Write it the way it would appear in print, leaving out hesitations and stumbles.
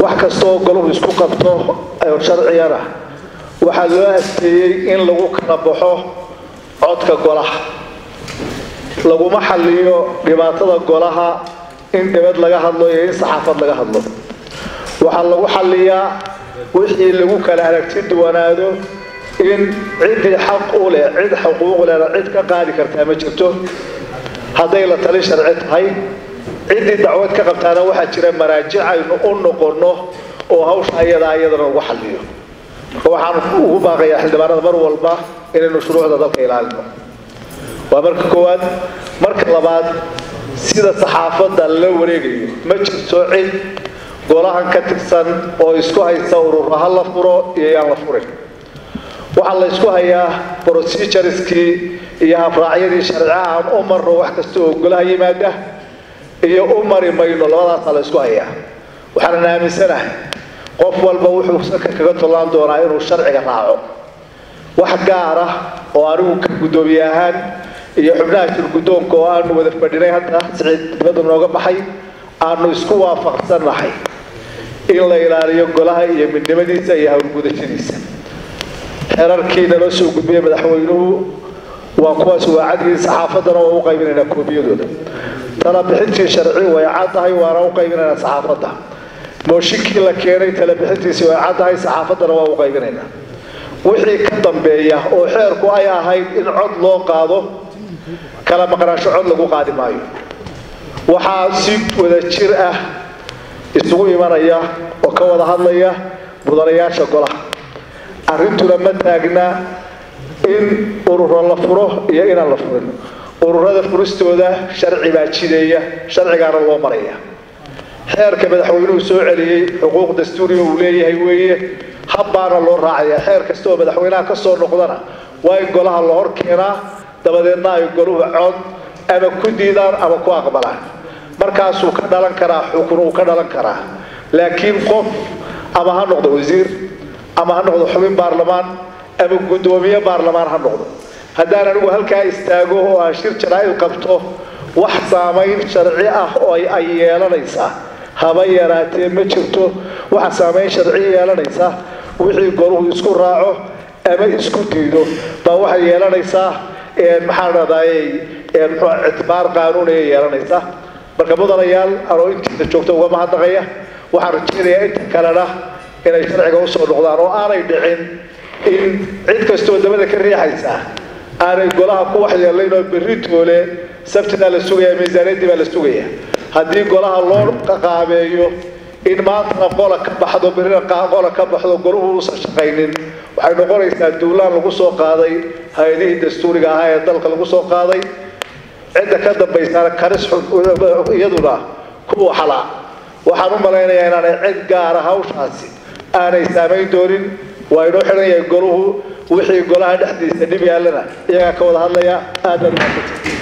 wax kastoo goluhu isku qabto ay sharciyana waxa loo asteeyay in lagu kala baxo codka golaha lagu ma xalliyo dhibaatada golaha in dibad laga hadlo iyo in saxaafad laga hadlo waxa lagu xalliyaa wixii lagu kala aragti duwanaado in cid xaq u leh cid xuquuq leh cid ka qaadi kartaa ma jirto haday la tali sharci tahay cid dacwad ka qabtaana waxa jira maraajic aynu u noqono oo hawsha ayadana lagu xalliyo waxaan ugu baaqayaa xildhibaanada mar walba inaynu shuruucda dalka ilaalino waa marka koowaad marka labaad sida saxaafadda la wareegayo ma jirto cid golahan ka tirsan oo isku haysta ururaha la furo iyo aan la furin waxa la isku hayaa procedureski iyo habraacyadii sharciga aan u marno wax kasta oo golaha yimaada iyo u mari mayno labadaas la isku hayaa waxaan aaminsanahay qof walba wuxuu sanka kaga tolaan doonaa inuu sharciga raaco wax gaar ah oo anigu ka gudoomiyahan iyo xubnaha shirgudoonka oo aanu wada fadhinay hadda siciid dibadda nooga baxay aanu isku waafaqsanahay in la ilaaliyo golaha iyo midnimadiisa iyo hawlgudashadiisa xeerarkiina loo soo gudbiyay madaxweynuhu waa kuwaas waacadii saxaafadana oo u qaybinayna koobiyadooda tala bixintii sharci way cadahay waana u qaybinayna saxaafadda mooshinkii la keenay tala bixintiisa way cadahay saxaafadana waa u qaybinayna wixii ka dambeeya oo xeerku ay ahayd in cod loo qaado kala maqnaansho cod lagu qaadi maayo waxaa si wada jir ah isugu imanaya oo ka wada hadlaya mudanayaasha golaha arrintuna ma taagna in ururo la furo iyo inaan la furin ururada furistooda sharci baa jideeya sharcigaana loo maraya xeerka madaxweynuhu soo celiyay xuquuq dastuuri uu leeyahay weeye habbaana loo raacaya xeer kasta oo madaxweynaha ka soo noqdana waa in golaha la hor keenaa dabadeedna ay goluhu cod ama ku diidaan ama ku aqbalaan markaasuu ka dhalan karaa xukun uu ka dhalan karaa laakiin qof ama ha noqdo wasiir ama ha noqdo xubin baarlamaan ama gudoomiye baarlamaan ha noqdo haddaan anigu halkaa istaago oo aan shir jaraa'id qabto wax saamayn sharci ah oo ay yeelanaysaa haba yaraatee ma jirto waxa saamayn sharci yeelanaysa wixii goluhu isku raaco ama isku diido baa waxa yeelanaysaa maxaa dhadaayay ictibaar qaanuuni yeelanaysa marka mudanayaal anoo intiisa joogta uga mahadnaqaya waxaan rajaynayaa inta kalena inay sharciga u soo noqdaan oo aanay dhicin in cid kastoo dabada ka riixaysa aanay golaha ku waxyeelayn oo berri toole sabtida la sugaya miisaaniyadii baa la sugaya haddii golaha loo qaabeeyo in maanta qola ka baxdo berrina qola ka baxdo goluhu uusan shaqaynin waxay noqonaysaa duulaan lagu soo qaaday hay'adihii dastuuriga ahaa ee dalka lagu soo qaaday cidda ka dambaysana karis iyaduna kuwa xalaa waxaan u malaynayaa inaanay cid gaara hawshaasi aanay saamayn doonin waa inoo xiran yahay goluhu wixii golaha dhexdiisa dhib yaallana iyagaa ka wada hadlaya aad